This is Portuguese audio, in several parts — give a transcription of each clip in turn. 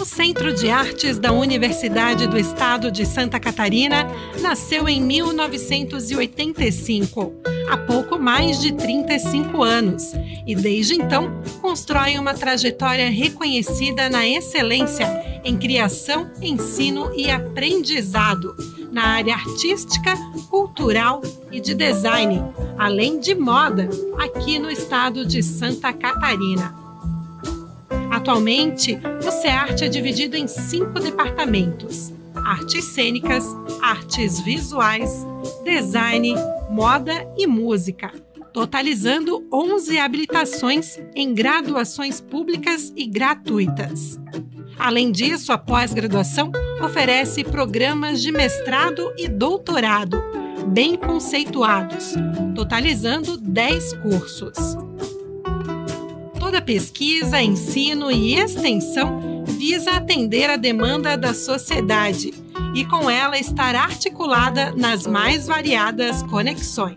Centro de Artes da Universidade do Estado de Santa Catarina nasceu em 1985, há pouco mais de 35 anos, e desde então constrói uma trajetória reconhecida na excelência em criação, ensino e aprendizado, na área artística, cultural e de design, além de moda, aqui no estado de Santa Catarina. Atualmente, o CEART é dividido em 5 departamentos: artes cênicas, artes visuais, design, moda e música, totalizando 11 habilitações em graduações públicas e gratuitas. Além disso, a pós-graduação oferece programas de mestrado e doutorado, bem conceituados, totalizando 10 cursos. Toda pesquisa, ensino e extensão visa atender a demanda da sociedade e, com ela, estar articulada nas mais variadas conexões.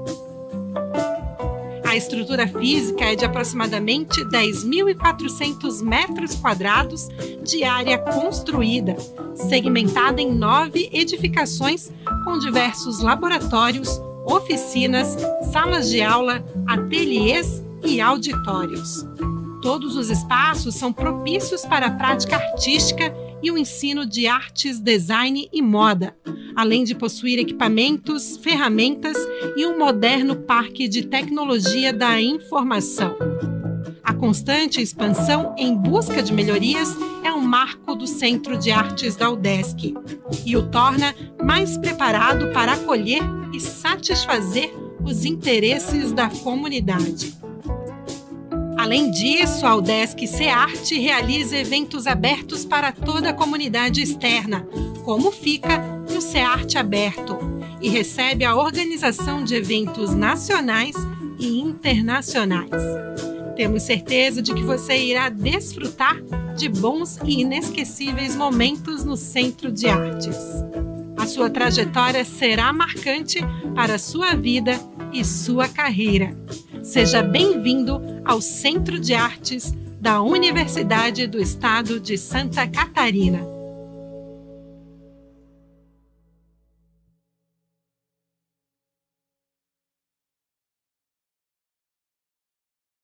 A estrutura física é de aproximadamente 10.400 metros quadrados de área construída, segmentada em 9 edificações com diversos laboratórios, oficinas, salas de aula, ateliês e auditórios. Todos os espaços são propícios para a prática artística e o ensino de artes, design e moda, além de possuir equipamentos, ferramentas e um moderno parque de tecnologia da informação. A constante expansão em busca de melhorias é um marco do Centro de Artes da UDESC e o torna mais preparado para acolher e satisfazer os interesses da comunidade. Além disso, a UDESC CEART realiza eventos abertos para toda a comunidade externa, como fica no CEART Aberto, e recebe a organização de eventos nacionais e internacionais. Temos certeza de que você irá desfrutar de bons e inesquecíveis momentos no Centro de Artes. A sua trajetória será marcante para a sua vida e sua carreira. Seja bem-vindo ao Centro de Artes da Universidade do Estado de Santa Catarina.